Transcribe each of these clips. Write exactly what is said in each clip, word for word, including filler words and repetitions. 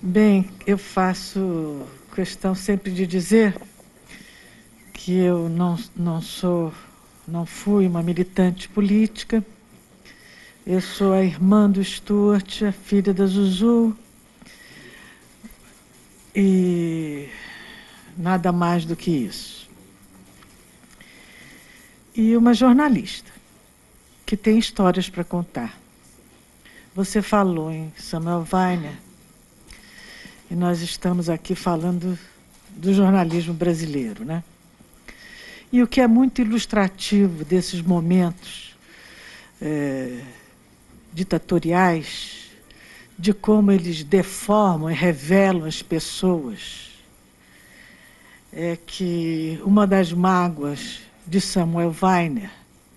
Bem, eu faço questão sempre de dizer que eu não, não sou, não fui uma militante política. Eu sou a irmã do Stuart, a filha da Zuzu, e nada mais do que isso. E uma jornalista que tem histórias para contar. Você falou em Samuel Weiner, e nós estamos aqui falando do jornalismo brasileiro, né? E o que é muito ilustrativo desses momentos é, ditatoriais, de como eles deformam e revelam as pessoas, é que uma das mágoas de Samuel Weiner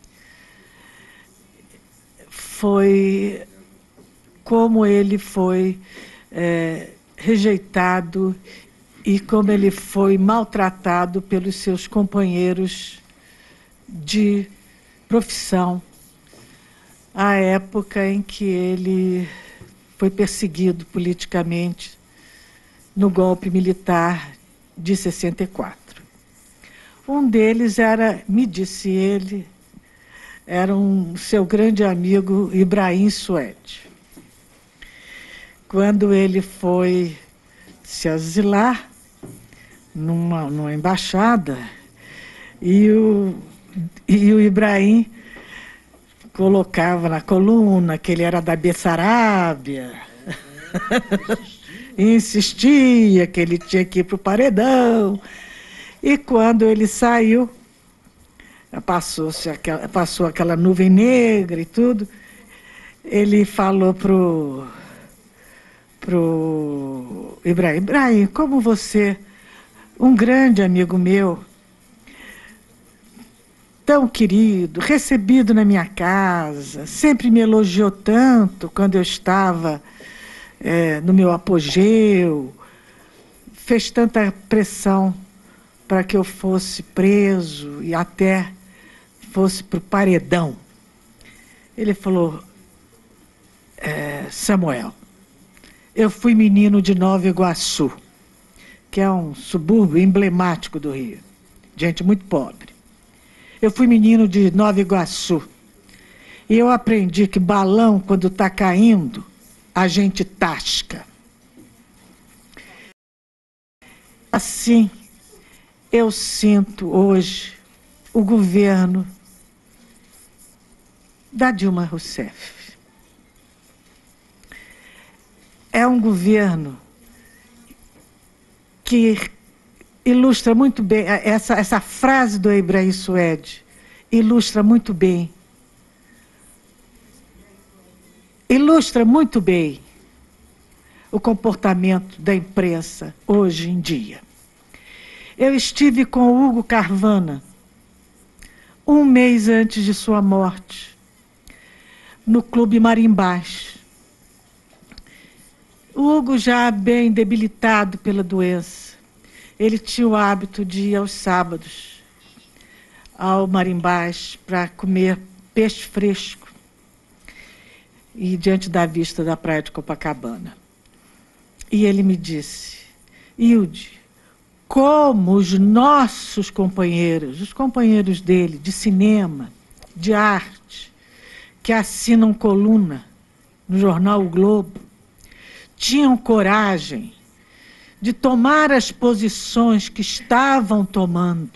foi como ele foi é, rejeitado e como ele foi maltratado pelos seus companheiros de profissão, à época em que ele foi perseguido politicamente no golpe militar de sessenta e quatro. Um deles era, me disse ele, era um seu grande amigo Ibrahim Suede. Quando ele foi se asilar numa, numa embaixada, e o, e o Ibrahim colocava na coluna que ele era da Bessarábia, e insistia que ele tinha que ir para o paredão. E quando ele saiu, passou-se aquela, passou aquela nuvem negra e tudo, ele falou para o pro Ibrahim: Ibrahim, como você, um grande amigo meu, tão querido, recebido na minha casa, sempre me elogiou tanto quando eu estava é, no meu apogeu, fez tanta pressão para que eu fosse preso e até fosse para o paredão. Ele falou: é, Samuel, eu fui menino de Nova Iguaçu, que é um subúrbio emblemático do Rio, gente muito pobre. Eu fui menino de Nova Iguaçu e eu aprendi que balão, quando está caindo, a gente tasca. Assim, eu sinto hoje o governo da Dilma Rousseff. É um governo que ilustra muito bem, essa, essa frase do Ibrahim Suede ilustra muito bem, ilustra muito bem o comportamento da imprensa hoje em dia. Eu estive com o Hugo Carvana, um mês antes de sua morte, no Clube Marimbás. O Hugo, já bem debilitado pela doença, ele tinha o hábito de ir aos sábados ao Marimbás para comer peixe fresco e diante da vista da praia de Copacabana. E ele me disse: Hilde, como os nossos companheiros, os companheiros dele de cinema, de arte, que assinam coluna no jornal O Globo, tinham coragem de tomar as posições que estavam tomando.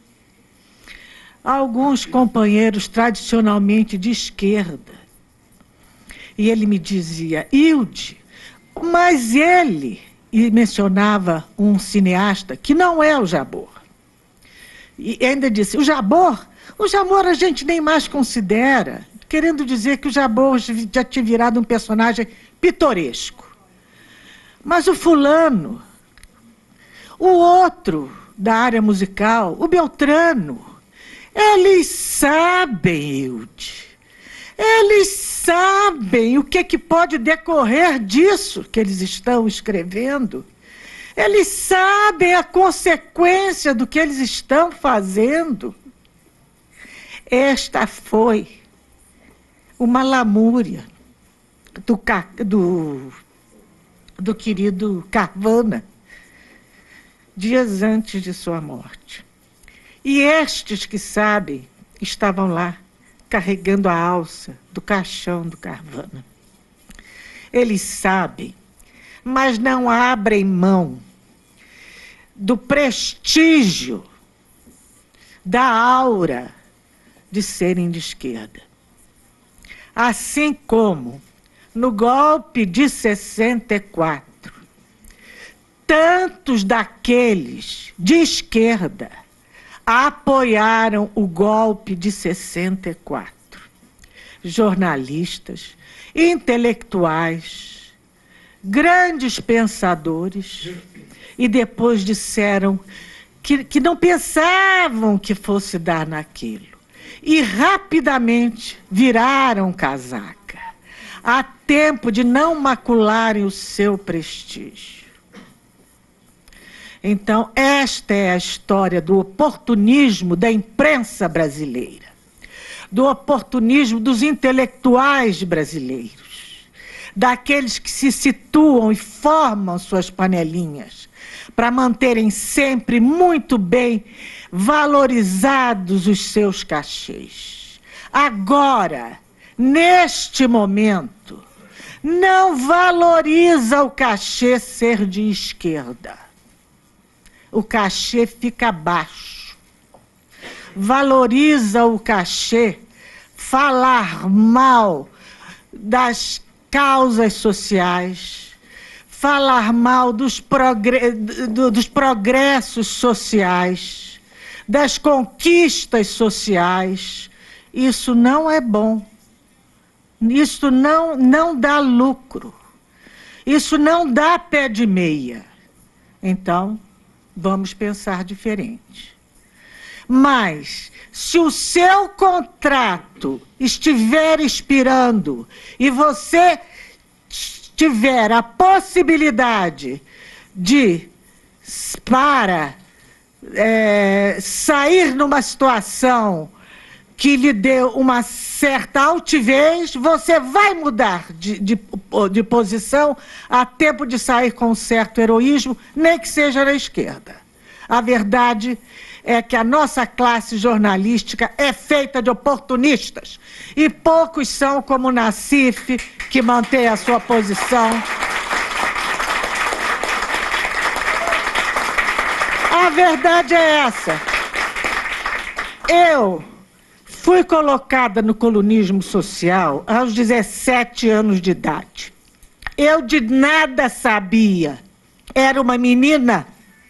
Alguns companheiros tradicionalmente de esquerda. E ele me dizia: Hilde, mas ele, e mencionava um cineasta que não é o Jabor. E ainda disse: o Jabor, o Jabor a gente nem mais considera, querendo dizer que o Jabor já tinha virado um personagem pitoresco. Mas o fulano, o outro da área musical, o Beltrano, eles sabem, Hilde, eles sabem o que é que pode decorrer disso que eles estão escrevendo. Eles sabem a consequência do que eles estão fazendo. Esta foi uma lamúria do, do do querido Carvana, dias antes de sua morte. E estes que sabem estavam lá, carregando a alça do caixão do Carvana. Eles sabem, mas não abrem mão do prestígio, da aura de serem de esquerda. Assim como no golpe de sessenta e quatro, tantos daqueles de esquerda apoiaram o golpe de sessenta e quatro. Jornalistas, intelectuais, grandes pensadores, e depois disseram que, que não pensavam que fosse dar naquilo. E rapidamente viraram casaca, a tempo de não macularem o seu prestígio. Então, esta é a história do oportunismo da imprensa brasileira, do oportunismo dos intelectuais brasileiros, daqueles que se situam e formam suas panelinhas para manterem sempre muito bem valorizados os seus cachês. Agora, neste momento, não valoriza o cachê ser de esquerda. O cachê fica baixo. Valoriza o cachê falar mal das causas sociais, falar mal dos, progre dos progressos sociais, das conquistas sociais. Isso não é bom. Isso não, não dá lucro. Isso não dá pé de meia. Então, vamos pensar diferente. Mas, se o seu contrato estiver expirando e você tiver a possibilidade de, para é, sair numa situação que lhe dê uma certa altivez, você vai mudar de, de, de posição a tempo de sair com um certo heroísmo, nem que seja na esquerda. A verdade é que a nossa classe jornalística é feita de oportunistas, e poucos são como o Nassif, que mantém a sua posição. A verdade é essa. Eu fui colocada no colunismo social aos dezessete anos de idade. Eu de nada sabia. Era uma menina.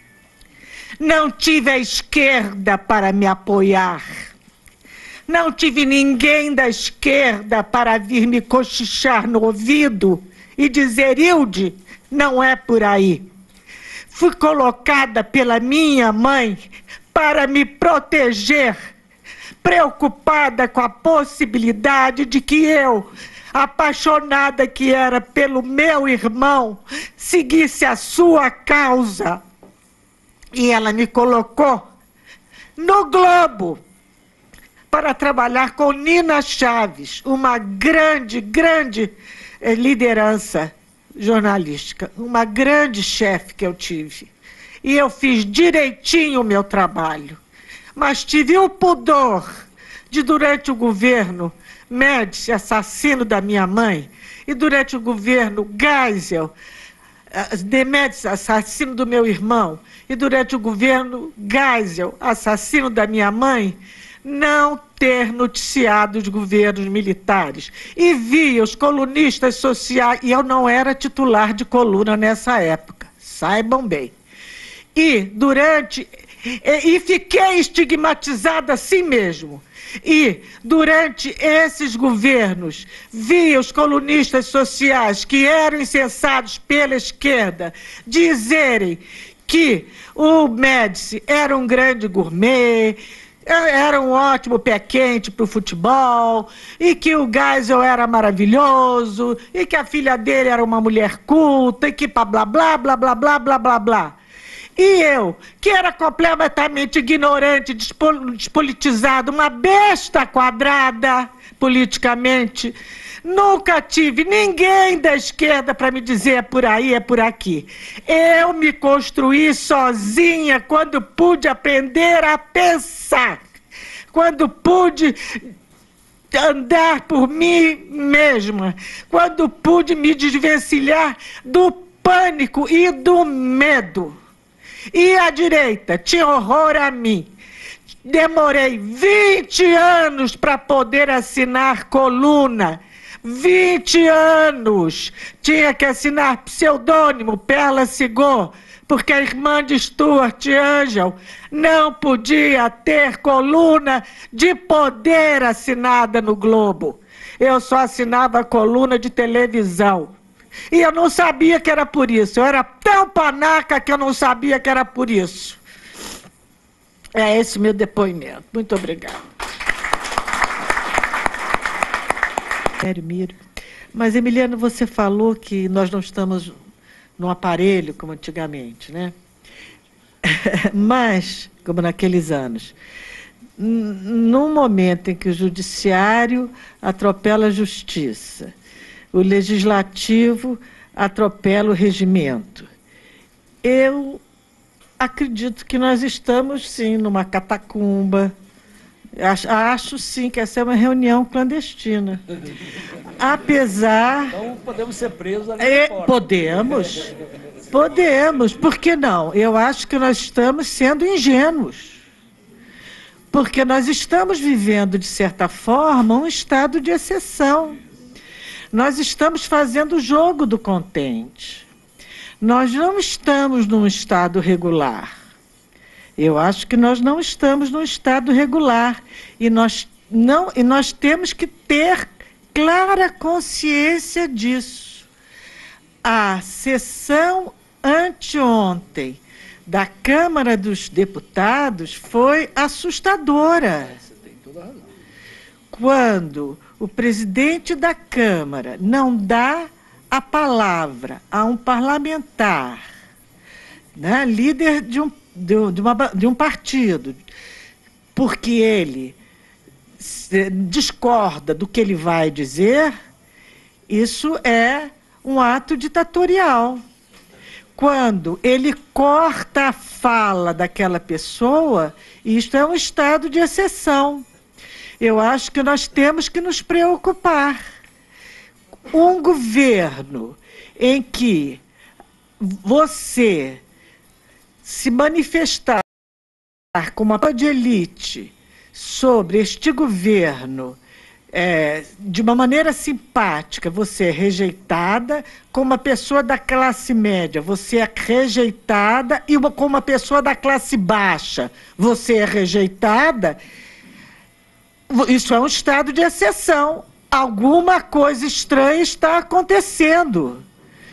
Não tive a esquerda para me apoiar. Não tive ninguém da esquerda para vir me cochichar no ouvido e dizer: Hilde, não é por aí. Fui colocada pela minha mãe para me proteger, preocupada com a possibilidade de que eu, apaixonada que era pelo meu irmão, seguisse a sua causa. E ela me colocou no Globo para trabalhar com Nina Chaves, uma grande, grande eh, liderança jornalística, uma grande chefe que eu tive. E eu fiz direitinho o meu trabalho. Mas tive o pudor de, durante o governo Médici, assassino da minha mãe, e durante o governo Geisel, de Médici, assassino do meu irmão, e durante o governo Geisel, assassino da minha mãe, não ter noticiado os governos militares. E via os colunistas sociais, e eu não era titular de coluna nessa época, saibam bem. E durante... E, e fiquei estigmatizada assim mesmo. E, durante esses governos, via os colunistas sociais, que eram incensados pela esquerda, dizerem que o Médici era um grande gourmet, era um ótimo pé quente para o futebol, e que o Geisel era maravilhoso, e que a filha dele era uma mulher culta, e que blá blá blá blá blá blá blá blá blá. E eu, que era completamente ignorante, despolitizado, uma besta quadrada politicamente, Nunca tive ninguém da esquerda para me dizer é por aí, é por aqui. Eu me construí sozinha quando pude aprender a pensar, quando pude andar por mim mesma, quando pude me desvencilhar do pânico e do medo. E a direita tinha horror a mim. Demorei vinte anos para poder assinar coluna. vinte anos. Tinha que assinar pseudônimo, Perla Sigor, porque a irmã de Stuart Angel não podia ter coluna de poder assinada no Globo. Eu só assinava coluna de televisão. E eu não sabia que era por isso. Eu era tão panaca que eu não sabia que era por isso. É esse meu depoimento. Muito obrigada. Miro. Mas, Emiliano, você falou que nós não estamos num aparelho como antigamente, né? Mas, como naqueles anos, num momento em que o judiciário atropela a justiça, o legislativo atropela o regimento, eu acredito que nós estamos, sim, numa catacumba. Acho, acho, sim, que essa é uma reunião clandestina. Apesar... Então, podemos ser presos ali é, fora. Podemos. Podemos. Por que não? Eu acho que nós estamos sendo ingênuos. Porque nós estamos vivendo, de certa forma, um estado de exceção. Nós estamos fazendo o jogo do contente. Nós não estamos num estado regular. Eu acho que nós não estamos num estado regular. E nós, não, e nós temos que ter clara consciência disso. A sessão anteontem da Câmara dos Deputados foi assustadora. Você tem toda a razão. Quando o presidente da Câmara não dá a palavra a um parlamentar, né, líder de um, de, de, uma, de um partido, porque ele discorda do que ele vai dizer, isso é um ato ditatorial. Quando ele corta a fala daquela pessoa, isto é um estado de exceção. Eu acho que nós temos que nos preocupar. Um governo em que você se manifestar como uma de elite sobre este governo é, de uma maneira simpática, você é rejeitada, como uma pessoa da classe média, você é rejeitada, e uma, como uma pessoa da classe baixa, você é rejeitada, isso é um estado de exceção. Alguma coisa estranha está acontecendo.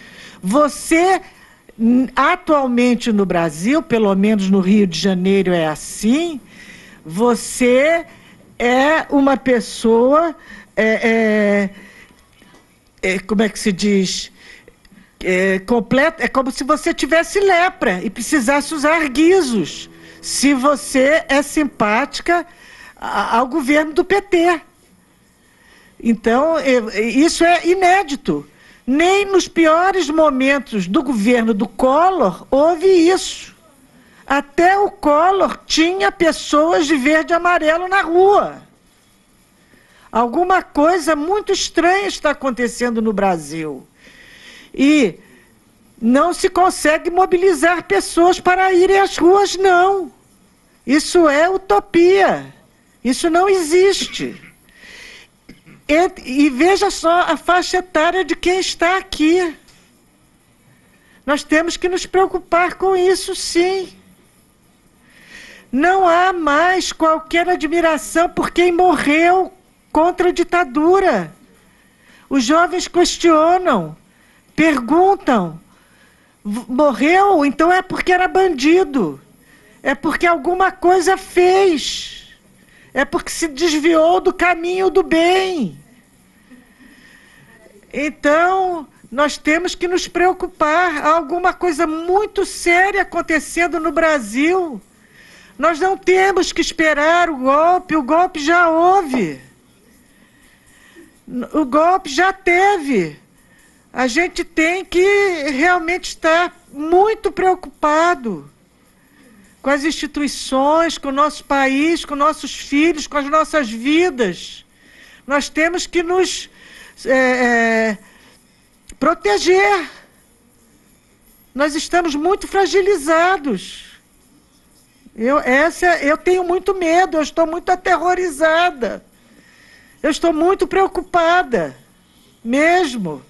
Você, atualmente no Brasil, pelo menos no Rio de Janeiro é assim, você é uma pessoa, é, é, é, como é que se diz, é, completa, é como se você tivesse lepra e precisasse usar guizos, se você é simpática ao governo do P T. Então, isso é inédito. Nem nos piores momentos do governo do Collor houve isso. Até o Collor tinha pessoas de verde e amarelo na rua. Alguma coisa muito estranha está acontecendo no Brasil. E não se consegue mobilizar pessoas para irem às ruas, não. Isso é utopia. Isso não existe. E, e veja só a faixa etária de quem está aqui. Nós temos que nos preocupar com isso, sim. Não há mais qualquer admiração por quem morreu contra a ditadura. Os jovens questionam, perguntam. Morreu, então é porque era bandido. É porque alguma coisa fez. É porque se desviou do caminho do bem. Então, nós temos que nos preocupar. Há alguma coisa muito séria acontecendo no Brasil. Nós não temos que esperar o golpe, o golpe já houve. O golpe já teve. A gente tem que realmente estar muito preocupado com as instituições, com o nosso país, com nossos filhos, com as nossas vidas. Nós temos que nos é, é, proteger. Nós estamos muito fragilizados. Eu, essa, eu tenho muito medo, eu estou muito aterrorizada. Eu estou muito preocupada, mesmo.